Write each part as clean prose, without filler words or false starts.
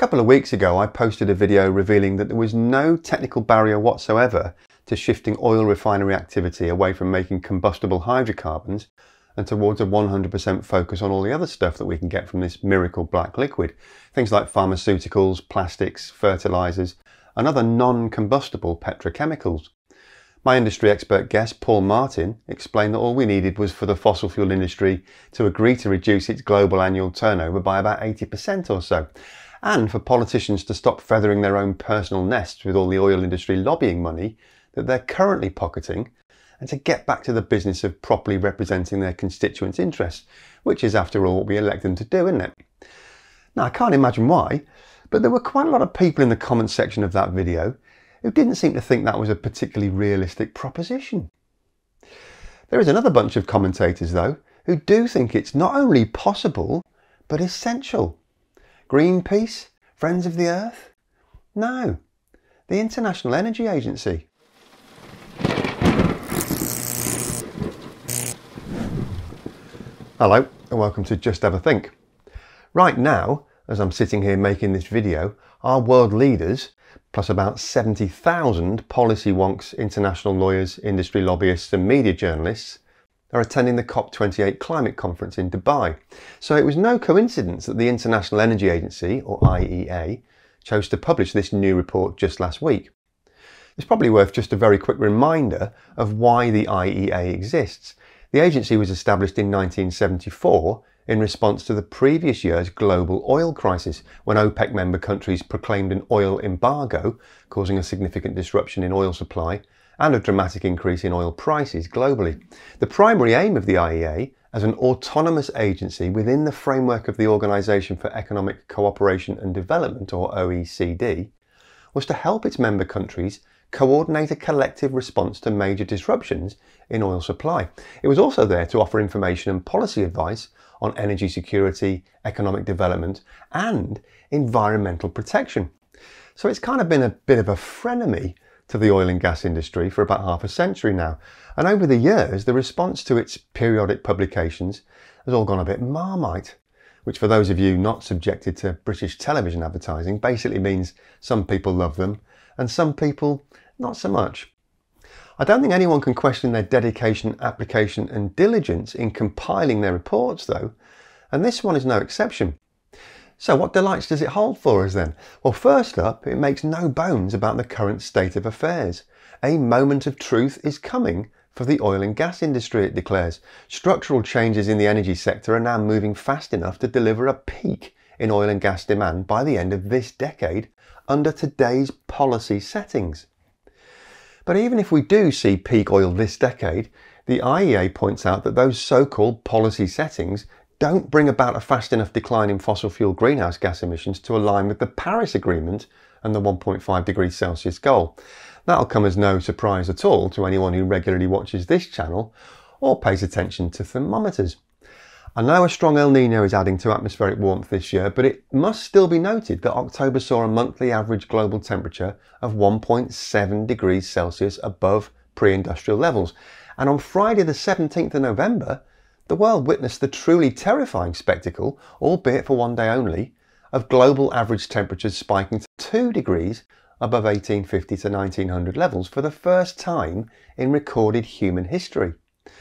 couple of weeks ago I posted a video revealing that there was no technical barrier whatsoever to shifting oil refinery activity away from making combustible hydrocarbons and towards a 100% focus on all the other stuff that we can get from this miracle black liquid. Things like pharmaceuticals, plastics, fertilizers and other non-combustible petrochemicals. My industry expert guest, Paul Martin, explained that all we needed was for the fossil fuel industry to agree to reduce its global annual turnover by about 80% or so, and for politicians to stop feathering their own personal nests with all the oil industry lobbying money that they're currently pocketing, and to get back to the business of properly representing their constituents' interests, which is after all what we elect them to do, isn't it? Now I can't imagine why, but there were quite a lot of people in the comments section of that video who didn't seem to think that was a particularly realistic proposition. There is another bunch of commentators though who do think it's not only possible but essential. Greenpeace? Friends of the Earth? No, the International Energy Agency. Hello and welcome to Just Have a Think. Right now, as I'm sitting here making this video, our world leaders, plus about 70,000 policy wonks, international lawyers, industry lobbyists and media journalists, are attending the COP28 climate conference in Dubai. So it was no coincidence that the International Energy Agency, or IEA, chose to publish this new report just last week. It's probably worth just a very quick reminder of why the IEA exists. The agency was established in 1974 in response to the previous year's global oil crisis, when OPEC member countries proclaimed an oil embargo, causing a significant disruption in oil supply and a dramatic increase in oil prices globally. The primary aim of the IEA, as an autonomous agency within the framework of the Organisation for Economic Cooperation and Development, or OECD, was to help its member countries coordinate a collective response to major disruptions in oil supply. It was also there to offer information and policy advice on energy security, economic development and environmental protection. So it's kind of been a bit of a frenemy to the oil and gas industry for about half a century now. And over the years, the response to its periodic publications has all gone a bit Marmite, which for those of you not subjected to British television advertising basically means some people love them and some people not so much. I don't think anyone can question their dedication, application and diligence in compiling their reports though, and this one is no exception. So what delights does it hold for us then? Well, first up, it makes no bones about the current state of affairs. A moment of truth is coming for the oil and gas industry, it declares. Structural changes in the energy sector are now moving fast enough to deliver a peak in oil and gas demand by the end of this decade under today's policy settings. But even if we do see peak oil this decade, the IEA points out that those so-called policy settings don't bring about a fast enough decline in fossil fuel greenhouse gas emissions to align with the Paris Agreement and the 1.5 degrees Celsius goal. That'll come as no surprise at all to anyone who regularly watches this channel or pays attention to thermometers. I know a strong El Nino is adding to atmospheric warmth this year, but it must still be noted that October saw a monthly average global temperature of 1.7 degrees Celsius above pre-industrial levels. And on Friday the 17th of November, the world witnessed the truly terrifying spectacle, albeit for one day only, of global average temperatures spiking to 2 degrees above 1850 to 1900 levels for the first time in recorded human history.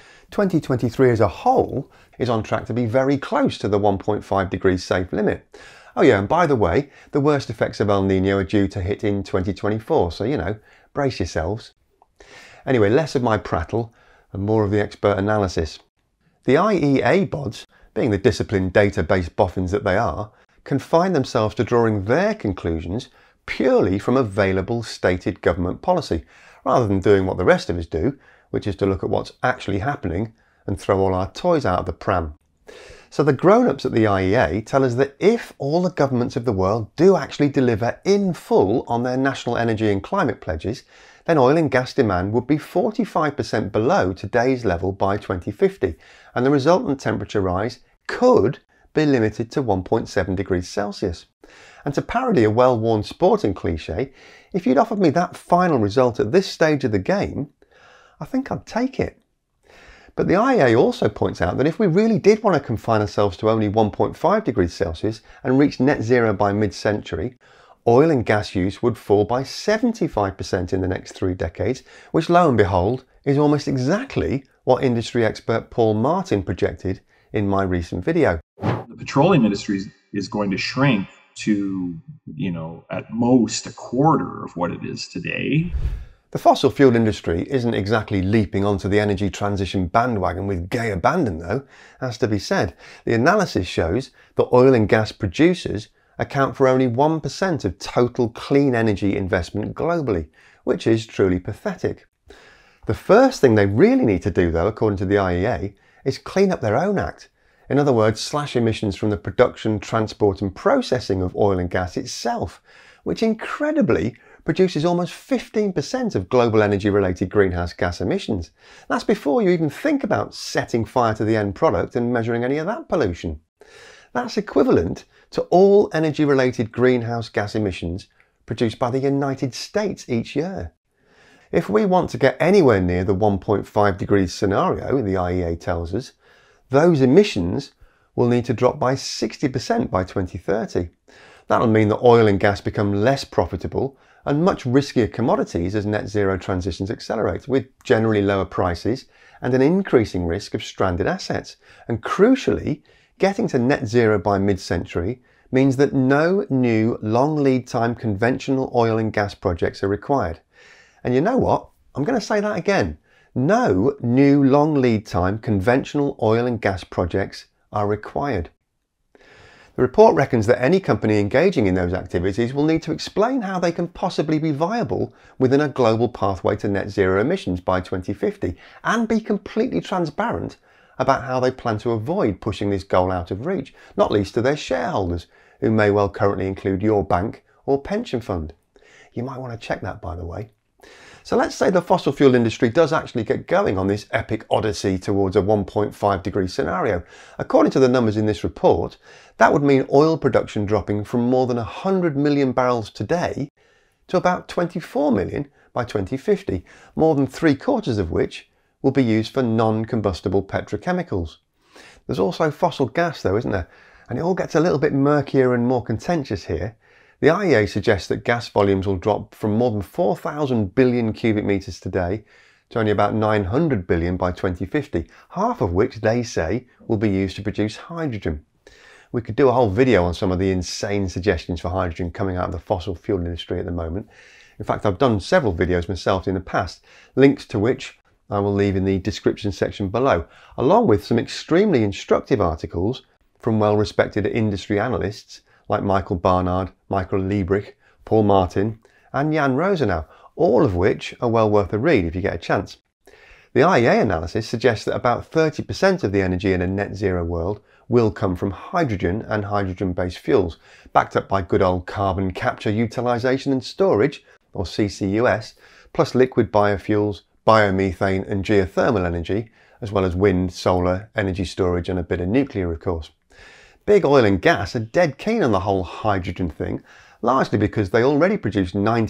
2023 as a whole is on track to be very close to the 1.5 degrees safe limit. Oh yeah, and by the way, the worst effects of El Nino are due to hit in 2024, so you know, brace yourselves. Anyway, less of my prattle and more of the expert analysis. The IEA bods, being the disciplined data-based boffins that they are, confine themselves to drawing their conclusions purely from available stated government policy, rather than doing what the rest of us do, which is to look at what's actually happening and throw all our toys out of the pram. So the grown-ups at the IEA tell us that if all the governments of the world do actually deliver in full on their national energy and climate pledges, then oil and gas demand would be 45% below today's level by 2050, and the resultant temperature rise could be limited to 1.7 degrees Celsius. And to parody a well-worn sporting cliche, if you'd offered me that final result at this stage of the game, I think I'd take it. But the IEA also points out that if we really did want to confine ourselves to only 1.5 degrees Celsius and reach net zero by mid-century, oil and gas use would fall by 75% in the next 3 decades, which lo and behold is almost exactly what industry expert Paul Martin projected in my recent video. The petroleum industry is going to shrink to, at most a quarter of what it is today. The fossil fuel industry isn't exactly leaping onto the energy transition bandwagon with gay abandon though, has to be said. The analysis shows that oil and gas producers account for only 1% of total clean energy investment globally, which is truly pathetic. The first thing they really need to do though, according to the IEA, is clean up their own act. In other words, slash emissions from the production, transport and processing of oil and gas itself, which incredibly produces almost 15% of global energy-related greenhouse gas emissions. That's before you even think about setting fire to the end product and measuring any of that pollution. That's equivalent to all energy-related greenhouse gas emissions produced by the United States each year. If we want to get anywhere near the 1.5 degrees scenario, the IEA tells us, those emissions will need to drop by 60% by 2030. That'll mean that oil and gas become less profitable and much riskier commodities as net zero transitions accelerate, with generally lower prices and an increasing risk of stranded assets. And crucially, getting to net zero by mid-century means that no new long lead time conventional oil and gas projects are required. And you know what? I'm going to say that again. No new long lead time conventional oil and gas projects are required. The report reckons that any company engaging in those activities will need to explain how they can possibly be viable within a global pathway to net zero emissions by 2050 and be completely transparent about how they plan to avoid pushing this goal out of reach, not least to their shareholders, who may well currently include your bank or pension fund. You might want to check that, by the way. So let's say the fossil fuel industry does actually get going on this epic odyssey towards a 1.5 degree scenario. According to the numbers in this report, that would mean oil production dropping from more than 100 million barrels today to about 24 million by 2050, more than 3/4 of which will be used for non-combustible petrochemicals. There's also fossil gas though, isn't there? And it all gets a little bit murkier and more contentious here. The IEA suggests that gas volumes will drop from more than 4,000 billion cubic metres today to only about 900 billion by 2050, half of which they say will be used to produce hydrogen. We could do a whole video on some of the insane suggestions for hydrogen coming out of the fossil fuel industry at the moment. In fact, I've done several videos myself in the past, links to which I will leave in the description section below, along with some extremely instructive articles from well-respected industry analysts like Michael Barnard, Michael Liebreich, Paul Martin and Jan Rosenow, all of which are well worth a read if you get a chance. The IEA analysis suggests that about 30% of the energy in a net zero world will come from hydrogen and hydrogen-based fuels, backed up by good old carbon capture, utilisation and storage, or CCUS, plus liquid biofuels, biomethane and geothermal energy, as well as wind, solar, energy storage and a bit of nuclear of course. Big oil and gas are dead keen on the whole hydrogen thing, largely because they already produce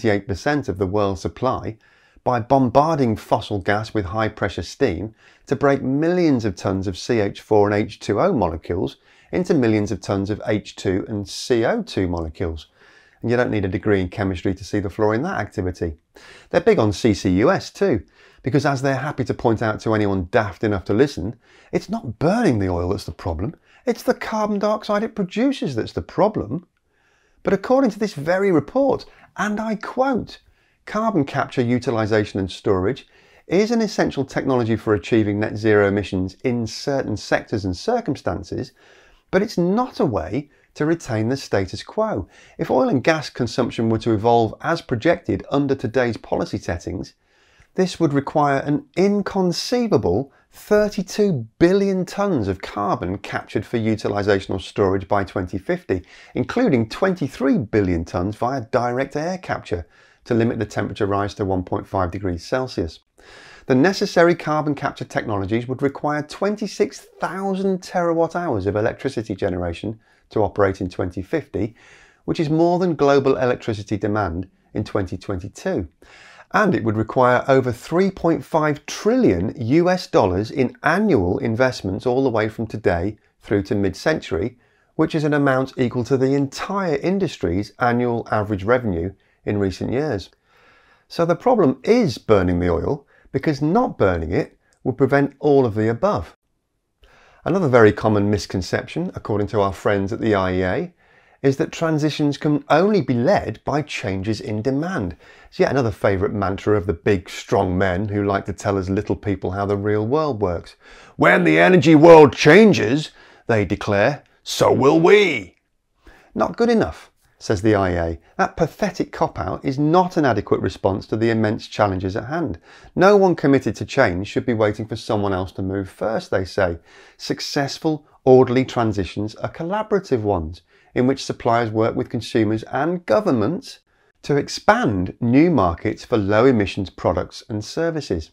98% of the world's supply by bombarding fossil gas with high pressure steam to break millions of tons of CH4 and H2O molecules into millions of tons of H2 and CO2 molecules. And you don't need a degree in chemistry to see the flaw in that activity. They're big on CCUS too, because as they're happy to point out to anyone daft enough to listen, it's not burning the oil that's the problem. It's the carbon dioxide it produces that's the problem. But according to this very report, and I quote, carbon capture, utilisation and storage is an essential technology for achieving net zero emissions in certain sectors and circumstances, but it's not a way to retain the status quo. If oil and gas consumption were to evolve as projected under today's policy settings, this would require an inconceivable 32 billion tonnes of carbon captured for utilisation or storage by 2050, including 23 billion tonnes via direct air capture to limit the temperature rise to 1.5 degrees Celsius. The necessary carbon capture technologies would require 26,000 terawatt hours of electricity generation to operate in 2050, which is more than global electricity demand in 2022. And it would require over 3.5 trillion US dollars in annual investments all the way from today through to mid-century, which is an amount equal to the entire industry's annual average revenue in recent years. So the problem is burning the oil, because not burning it would prevent all of the above. Another very common misconception, according to our friends at the IEA, is that transitions can only be led by changes in demand. It's yet another favourite mantra of the big, strong men who like to tell us little people how the real world works. When the energy world changes, they declare, so will we. Not good enough, says the IEA. That pathetic cop-out is not an adequate response to the immense challenges at hand. No one committed to change should be waiting for someone else to move first, they say. Successful, orderly transitions are collaborative ones, in which suppliers work with consumers and governments to expand new markets for low emissions products and services.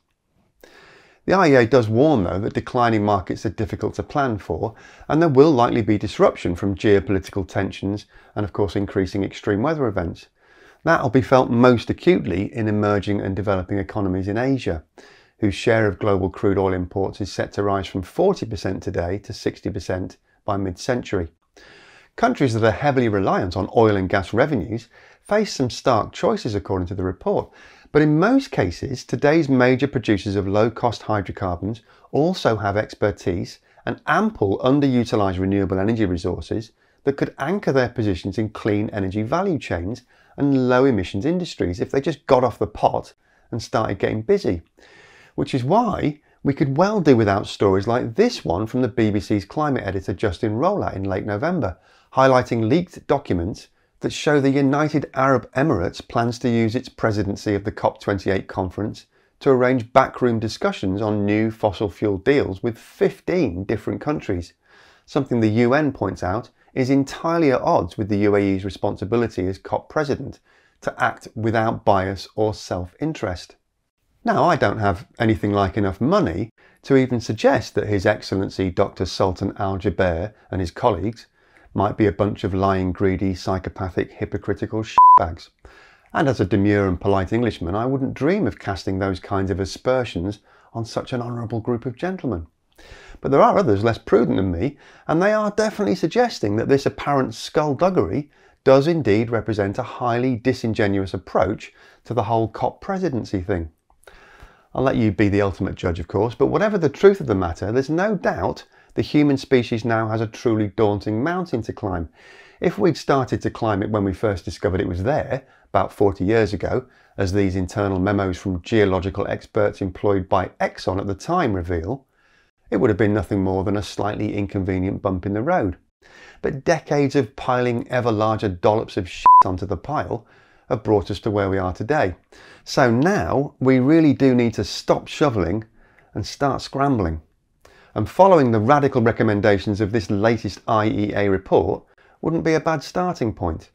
The IEA does warn, though, that declining markets are difficult to plan for, and there will likely be disruption from geopolitical tensions and, of course, increasing extreme weather events. That will be felt most acutely in emerging and developing economies in Asia, whose share of global crude oil imports is set to rise from 40% today to 60% by mid-century. Countries that are heavily reliant on oil and gas revenues face some stark choices, according to the report. But in most cases, today's major producers of low-cost hydrocarbons also have expertise and ample underutilised renewable energy resources that could anchor their positions in clean energy value chains and low-emissions industries if they just got off the pot and started getting busy. Which is why we could well do without stories like this one from the BBC's climate editor Justin Rolat in late November, highlighting leaked documents that show the United Arab Emirates plans to use its presidency of the COP28 conference to arrange backroom discussions on new fossil fuel deals with 15 different countries, something the UN points out is entirely at odds with the UAE's responsibility as COP president to act without bias or self-interest. Now, I don't have anything like enough money to even suggest that His Excellency Dr. Sultan Al Jaber and his colleagues might be a bunch of lying, greedy, psychopathic, hypocritical shitbags. And as a demure and polite Englishman, I wouldn't dream of casting those kinds of aspersions on such an honourable group of gentlemen. But there are others less prudent than me, and they are definitely suggesting that this apparent skullduggery does indeed represent a highly disingenuous approach to the whole COP presidency thing. I'll let you be the ultimate judge, of course, but whatever the truth of the matter, there's no doubt the human species now has a truly daunting mountain to climb. If we'd started to climb it when we first discovered it was there, about 40 years ago, as these internal memos from geological experts employed by EXXON at the time reveal, it would have been nothing more than a slightly inconvenient bump in the road. But decades of piling ever larger dollops of shit onto the pile have brought us to where we are today. So now we really do need to stop shoveling and start scrambling. And following the radical recommendations of this latest IEA report wouldn't be a bad starting point.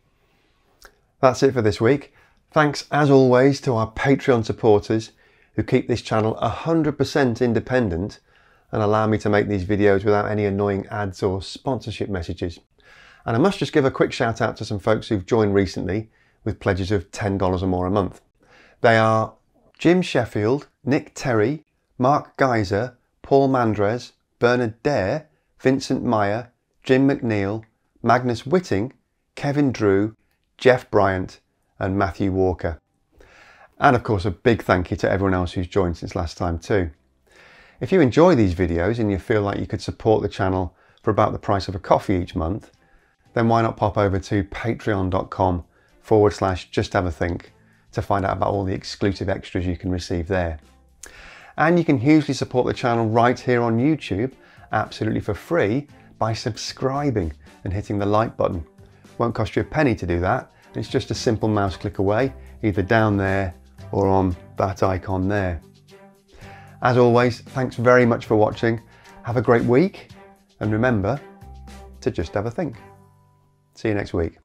That's it for this week. Thanks as always to our Patreon supporters who keep this channel 100% independent and allow me to make these videos without any annoying ads or sponsorship messages. And I must just give a quick shout out to some folks who've joined recently with pledges of $10 or more a month. They are Jim Sheffield, Nick Terry, Mark Geyser, Paul Mandres, Bernard Dare, Vincent Meyer, Jim McNeil, Magnus Whitting, Kevin Drew, Jeff Bryant and Matthew Walker. And of course a big thank you to everyone else who's joined since last time too. If you enjoy these videos and you feel like you could support the channel for about the price of a coffee each month, then why not pop over to patreon.com/justhavathink to find out about all the exclusive extras you can receive there. And you can hugely support the channel right here on YouTube, absolutely for free, by subscribing and hitting the like button. Won't cost you a penny to do that. It's just a simple mouse click away, either down there or on that icon there. As always, thanks very much for watching. Have a great week, and remember to just have a think. See you next week.